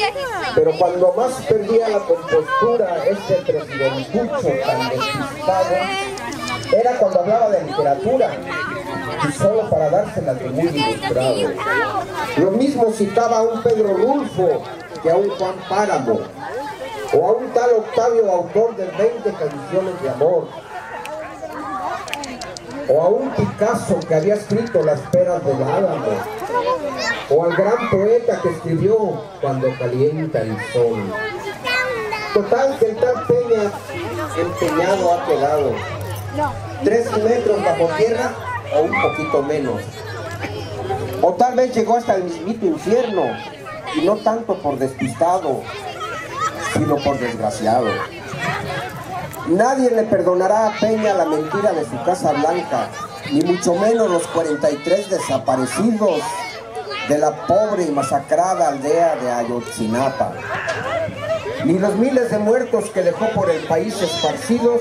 Pero cuando más perdía la compostura este presidentucho tan despistado, era cuando hablaba de literatura, y solo para dárselas de muy ilustrado. Lo mismo citaba a un Pedro Rulfo que a un Juan Páramo, o a un tal Octavio, autor de 20 canciones de amor, o a un Picasso que había escrito Las peras del álamo, o al gran poeta que escribió Cuando calienta el sol. Total que el tal Peña empeñado ha quedado, 3 metros bajo tierra o un poquito menos, o tal vez llegó hasta el mismito infierno, y no tanto por despistado, sino por desgraciado. Nadie le perdonará a Peña la mentira de su Casa Blanca, ni mucho menos los 43 desaparecidos de la pobre y masacrada aldea de Ayotzinapa, ni los miles de muertos que dejó por el país esparcidos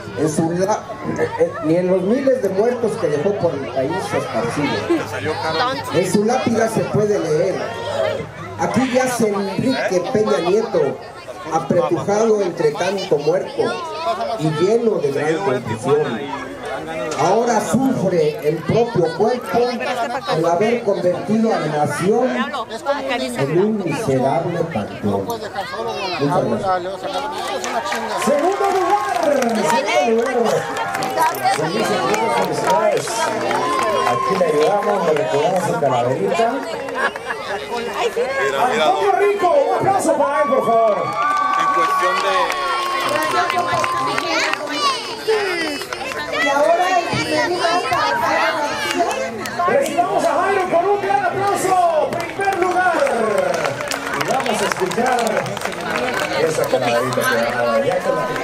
ni en los miles de muertos que dejó por el país esparcidos. En su lápida se puede leer: aquí yace Enrique Peña Nieto, apretujado entre tanto muerto y lleno de gran confusión. Ahora sufre el propio cuerpo el haber convertido a la nación en un miserable panteón. Muchas gracias. Segundo lugar. Felicidades. Aquí le ayudamos, le recordamos su calaverita. Antonio Rico, un aplauso para él, por favor. En cuestión de... Y ahora el primer lugar para recibamos a Jairo con un gran aplauso. Primer lugar. Y vamos a escuchar esa calaverita que va a dar.